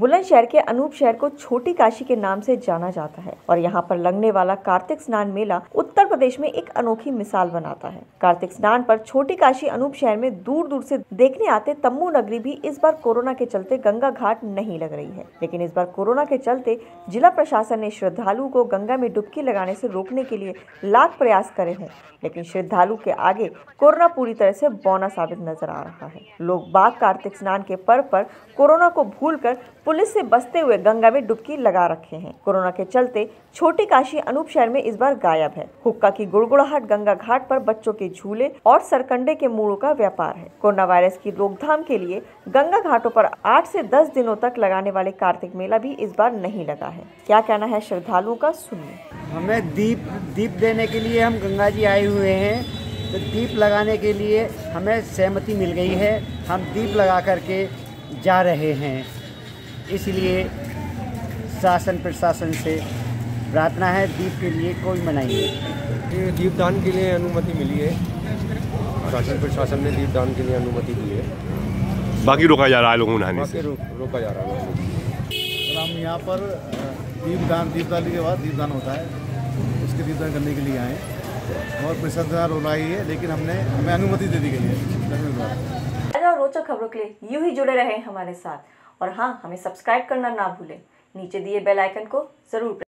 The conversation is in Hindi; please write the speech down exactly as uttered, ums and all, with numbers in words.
बुलंदशहर के अनूप शहर को छोटी काशी के नाम से जाना जाता है और यहाँ पर लगने वाला कार्तिक स्नान मेला उत्तर प्रदेश में एक अनोखी मिसाल बनाता है। कार्तिक स्नान पर छोटी काशी अनूप शहर में दूर दूर से देखने आते तम्बू नगरी भी इस बार कोरोना के चलते गंगा घाट नहीं लग रही है, लेकिन इस बार कोरोना के चलते जिला प्रशासन ने श्रद्धालुओं को गंगा में डुबकी लगाने से रोकने के लिए लाख प्रयास करे हैं, लेकिन श्रद्धालु के आगे कोरोना पूरी तरह से बौना साबित नजर आ रहा है। लोग बाग कार्तिक स्नान के पर्व पर कोरोना को भूलकर पुलिस से बचते हुए गंगा में डुबकी लगा रखे हैं। कोरोना के चलते छोटी काशी अनूप शहर में इस बार गायब है। हुक्का की गुड़गुड़ाहट, गंगा घाट पर बच्चों के झूले और सरकंडे के मूड़ों का व्यापार है। कोरोना वायरस की रोकथाम के लिए गंगा घाटों पर आठ से दस दिनों तक लगाने वाले कार्तिक मेला भी इस बार नहीं लगा है। क्या कहना है श्रद्धालुओं का, सुनिए। हमें दीप दीप देने के लिए हम गंगा जी आए हुए हैं, तो दीप लगाने के लिए हमें सहमति मिल गई है। हम दीप लगा करके जा रहे हैं, इसलिए शासन प्रशासन से प्रार्थना है दीप के लिए कोई मनाही नहीं। दीपदान के लिए अनुमति मिली है, शासन प्रशासन ने दीपदान के लिए अनुमति दी है। बाकी रोका जा रहा है लोगों नहाने से, रो, रोका जा रहा है। हम यहाँ पर दीपदान दीपदान के बाद दीपदान होता है, उसके दीपदान करने के लिए आए और प्रसाद हो रही है, लेकिन हमने हमें अनुमति दे दी गई है। और रोचक खबरों के लिए यूं ही जुड़े रहें हमारे साथ और हाँ, हमें सब्सक्राइब करना ना भूलें। नीचे दिए बेल आइकन को जरूर